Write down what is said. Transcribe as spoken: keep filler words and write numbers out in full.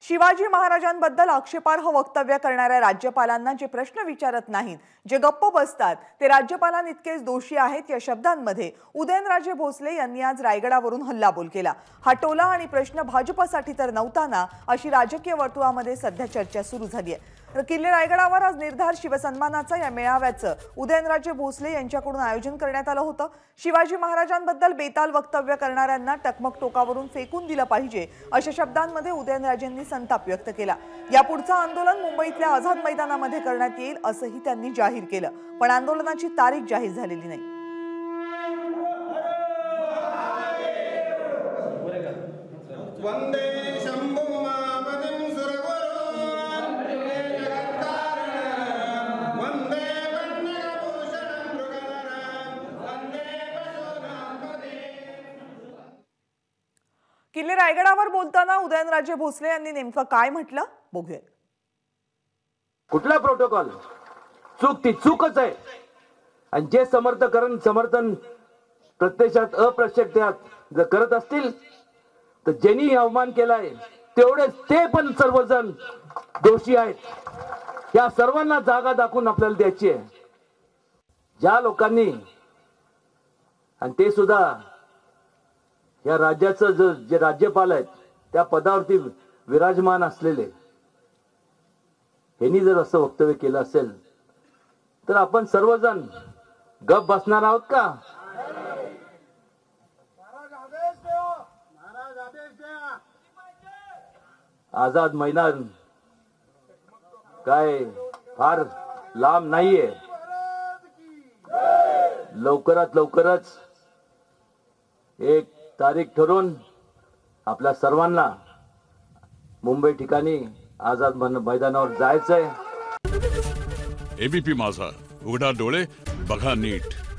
शिवाजी महाराजांबद्दल आक्षेपार्ह वक्तव्य करणाऱ्या राज्यपालांना जे प्रश्न विचारत नाहीत, जे गप्प बसतात, ते राज्यपालांइतकेच दोषी आहेत या शब्दांमध्ये उदयनराजे भोसले यांनी आज रायगडावरून हल्लाबोल केला। हा टोला आणि प्रश्न भाजपसाठी तर नव्हता ना, अशी राजकीय वर्तुळामध्ये सध्या चर्चा सुरू झाली आहे। किल्ले रायगडावर आज निर्धार शिवसन्मानाचा या मेळाव्याचं उदयनराजे भोसले यांच्याकडून आयोजन करण्यात आलं होतं। शिवाजी महाराजांबद्दल बेताल वक्तव्य करणाऱ्यांना टकमक टोकावरून फेकून दिलं पाहिजे अशा शब्दांमध्ये उदयनराजेंनी संताप व्यक्त केला। यापुढचं आंदोलन मुंबईतल्या आझाद मैदानामध्ये करण्यात येईल असंही त्यांनी जाहीर केलं, पण आंदोलनाची तारीख जाहीर झालेली नाही। वंदे शंभू महापतिं सुरगुरुन् जगत्कारणं वंदे पन्नगभूषणं मृगधरं वंदे पशूनां। किल्ले रायगडावर बोलताना उदयनराजे भोसले यांनी नेमकं काय म्हटलं बघूया। कुठला प्रोटोकॉल? चूक ती चूकच आहे, आणि जे समर्थकरण समर्थन प्रत्यक्षात अप्रत्यक्षात जर करत असतील तर ज्यांनी अवमान केलाय तेवढेच ते पण सर्वजण दोषी आहेत। या सर्वांना जागा दाखवून आपल्याला द्यायची आहे। ज्या लोकांनी, आणि ते सुद्धा या राज्याचं जे राज्यपाल आहेत त्या पदावरती विराजमान असलेले, यांनी जर असं वक्तव्य केलं असेल तर आपण सर्वजण गप बसणार आहोत का? आझाद मैदान काय फार लांब नाहीये। लवकरात लवकरच एक तारीख ठरवून आपल्या सर्वांना मुंबई ठिकाणी आझाद मैदानावर जायचंय। एबीपी माझा, उघडा डोळे बघा नीट।